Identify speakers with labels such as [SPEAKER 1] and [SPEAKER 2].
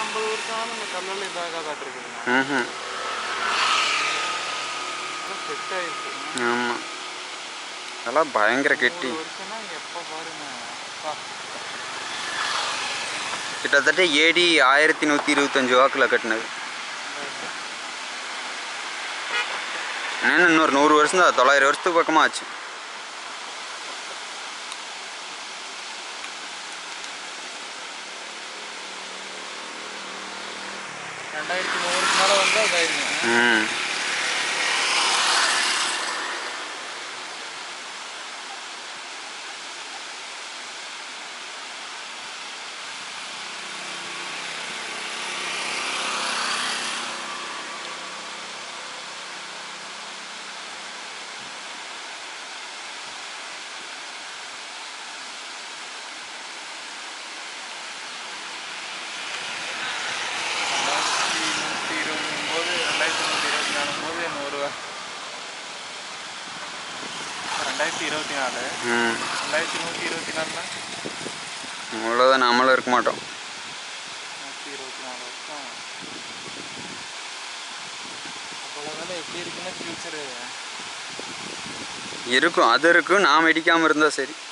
[SPEAKER 1] 50 வருஷம் ஆனாலும் இந்த கல்லெல்லாம் இதாகாதாட்டிருக்குதுங்க. செட் ஆயிடுச்சு.
[SPEAKER 2] ஆமாம், அதெல்லாம் பயங்கர கெட்டி.
[SPEAKER 1] வருஷம்னா எப்போ பாருங்க.
[SPEAKER 2] கிட்டத்தட்ட ஏடி 1125 வாக்கில் கட்டினது. இன்னொரு 100 வருஷம் தான், 900 வருஷத்துக்கு பக்கமாக ஆச்சு. அவ்வளோதான், நம்மளும் இருக்க மாட்டோம். இருக்கும், அது இருக்கும். நாம் இடிக்காமல் இருந்தால் சரி.